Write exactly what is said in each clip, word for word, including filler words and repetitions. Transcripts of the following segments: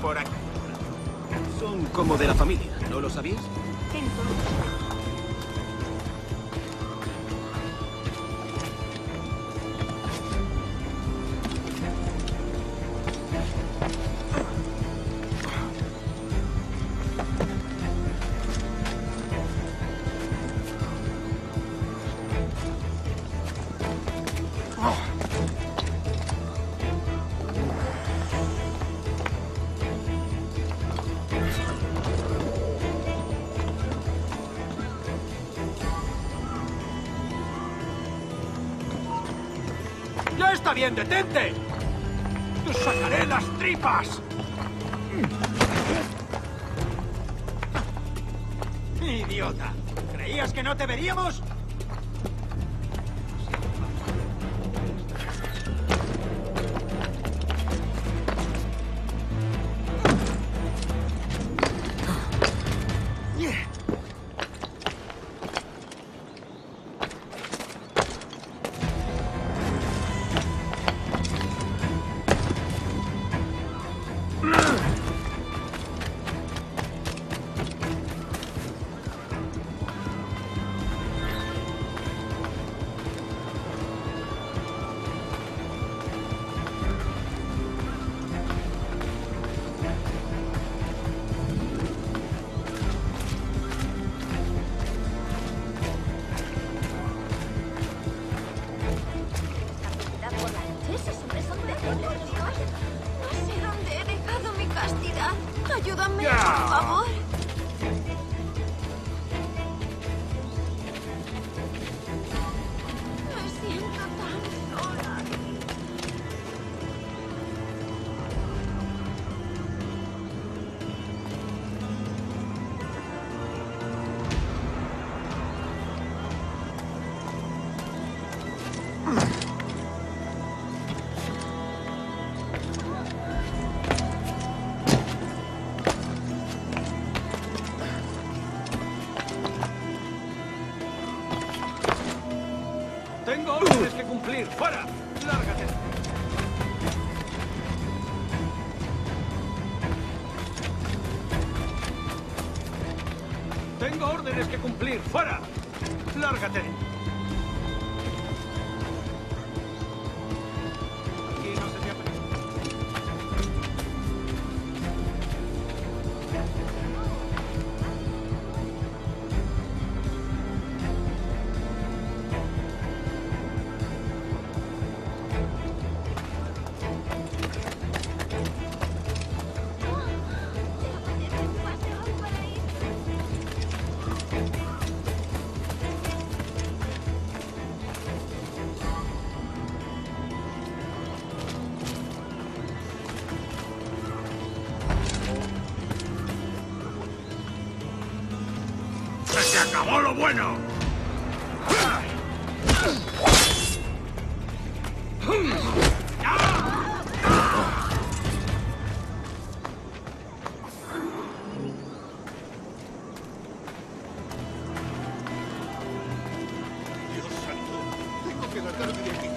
por aquí. Son como de la familia, ¿no lo sabías? Entonces... ¡Ya está bien, detente! ¡Te sacaré las tripas! ¡Idiota! ¿Creías que no te veríamos? Ayúdame, por favor. Me siento tan sola. Tengo órdenes que cumplir. ¡Fuera! ¡Lárgate! Tengo órdenes que cumplir. ¡Fuera! ¡Lárgate! Aquí no se te aprende. ¡Se acabó lo bueno! Dios santo, tengo que largarme de aquí.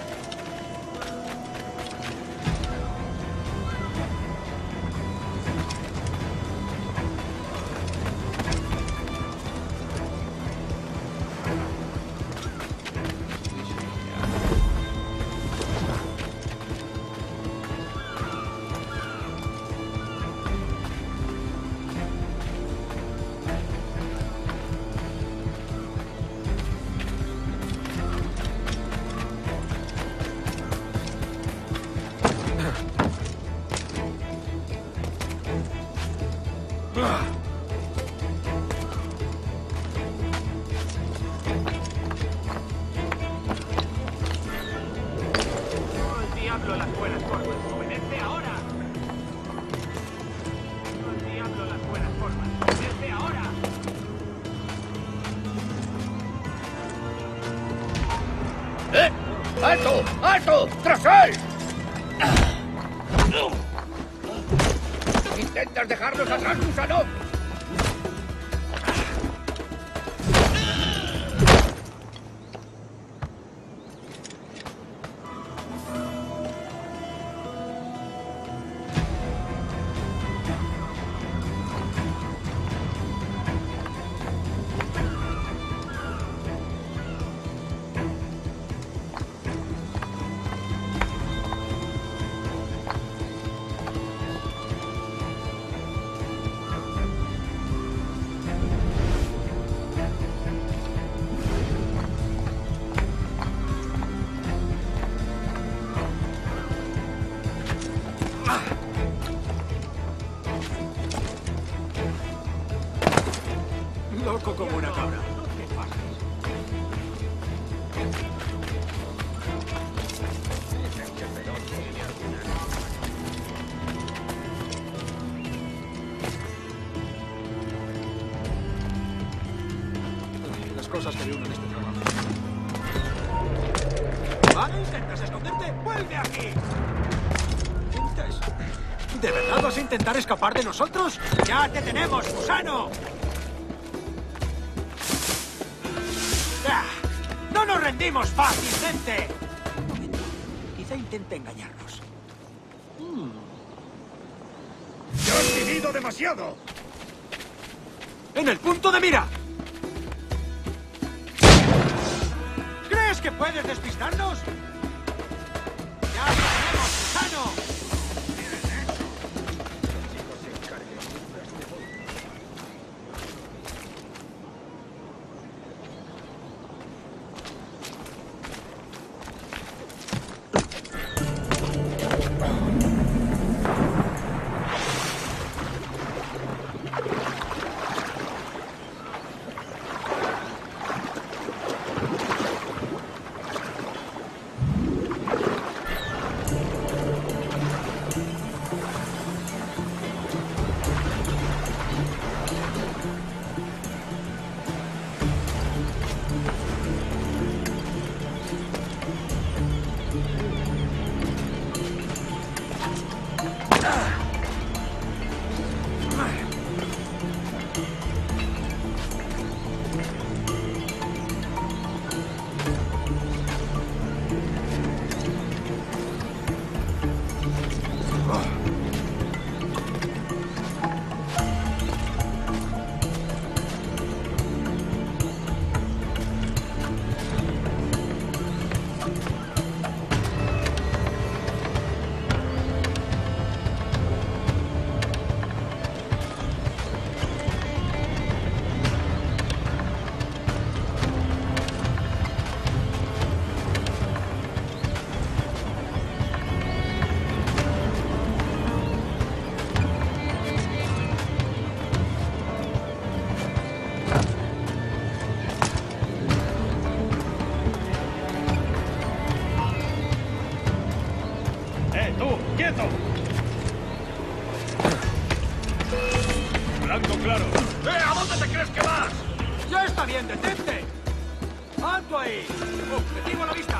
¡El diablo las buenas formas! ¡Obedece ahora! ¡El diablo las buenas formas! ¡Obedece ahora! ¡Eh! ¡Alto! ¡Alto! ¡Tras él! ¿Intentas dejarnos atrás, gusano? loco como una cabra. Las cosas que veo en este trabajo. ¿Vale? ¿Intentas esconderte? ¡Vuelve aquí! ¿Intentas? ¿De verdad vas a intentar escapar de nosotros? ¡Ya te tenemos, gusano! ¡Ah! ¡No nos rendimos fácilmente! Un momento. Quizá intente engañarnos. Mm. ¡Ya has vivido demasiado! ¡En el punto de mira! ¿Crees que puedes despistarnos? ¡Ya tenemos, gusano! ¡Quieto! Blanco claro. ¡Eh! ¿A dónde te crees que vas? ¡Ya está bien, detente! ¡Alto ahí! ¡Objetivo a la vista!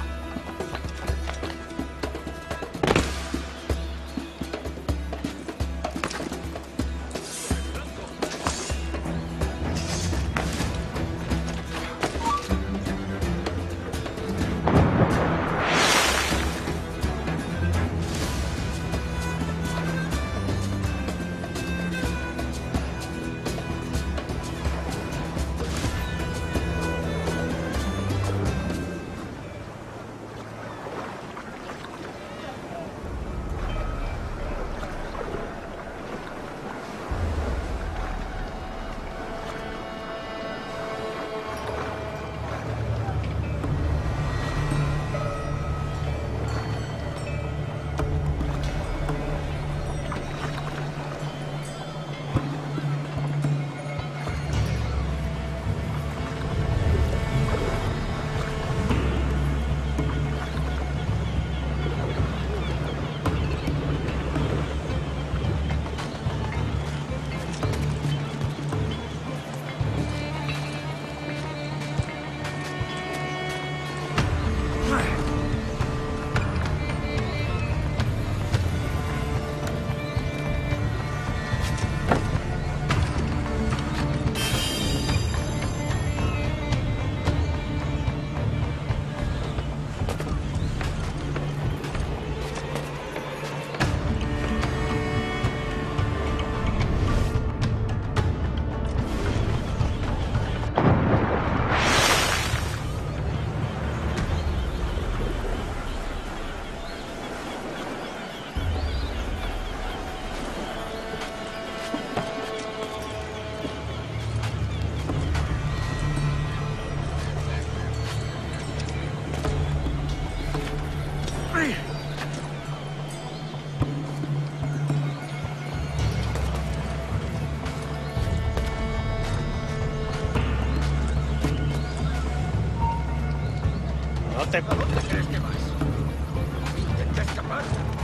te... ¿A dónde crees que vas? Intenta escapar.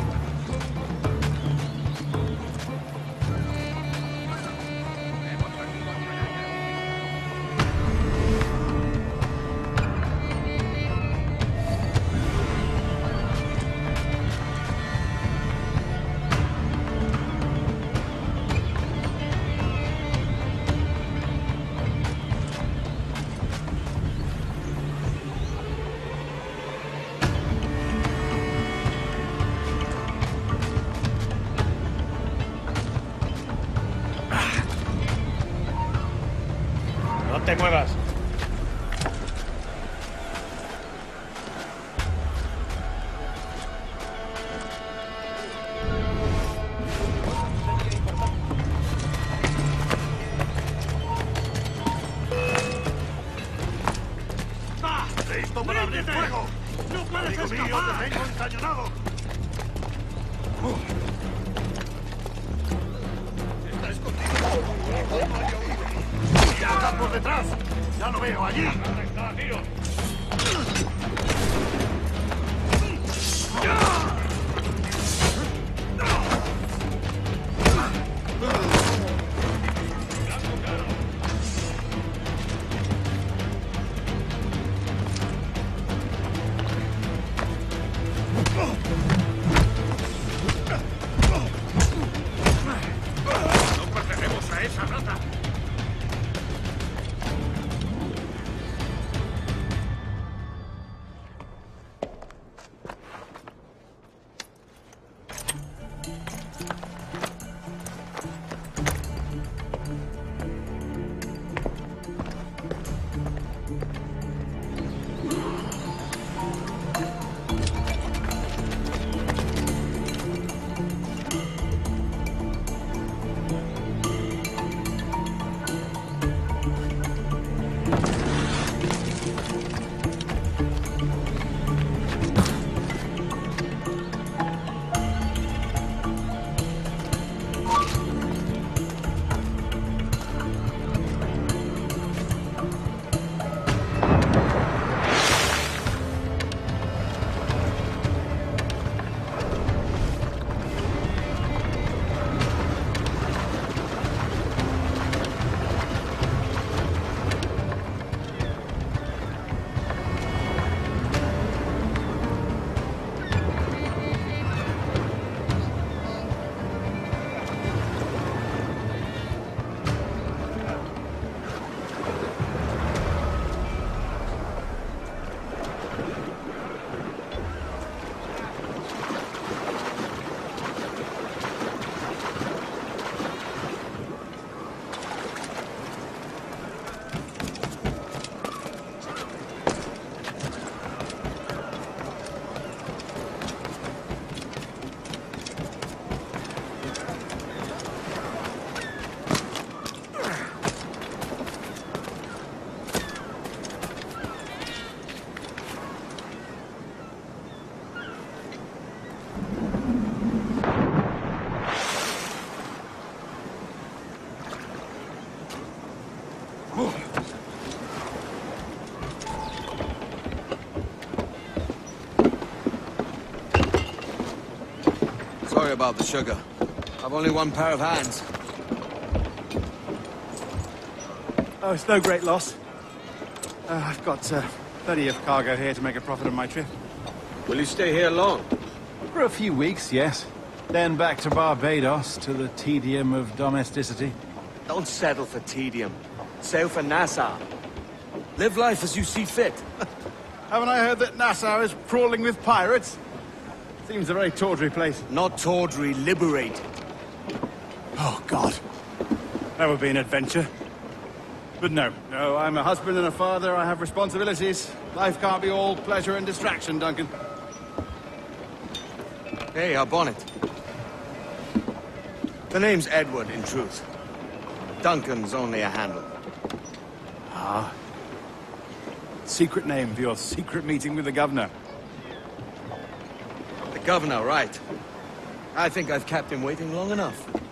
Hemos perdido al canalla. No te muevas. ¡Listo para abrir fuego! ¡No puedes Amigo mío, te tengo encañonado. ¡Está escondido! ¡No haya oído! ¡Ya está por detrás! ¡Ya lo veo allí! ¿Dónde está, tío? ¡No pertenecemos a esa rata! Sorry about the sugar. I've only one pair of hands. Oh, it's no great loss. Uh, I've got uh, plenty of cargo here to make a profit on my trip. Will you stay here long? For a few weeks, yes. Then back to Barbados, to the tedium of domesticity. Don't settle for tedium. Sail for Nassau. Live life as you see fit. Haven't I heard that Nassau is crawling with pirates? Seems a very tawdry place. Not tawdry, liberated. Oh, God. That would be an adventure. But no, no, I'm a husband and a father. I have responsibilities. Life can't be all pleasure and distraction, Duncan. Hey, our bonnet. The name's Edward, in truth. Duncan's only a handle. Ah. Secret name for your secret meeting with the governor. The governor, right. I think I've kept him waiting long enough.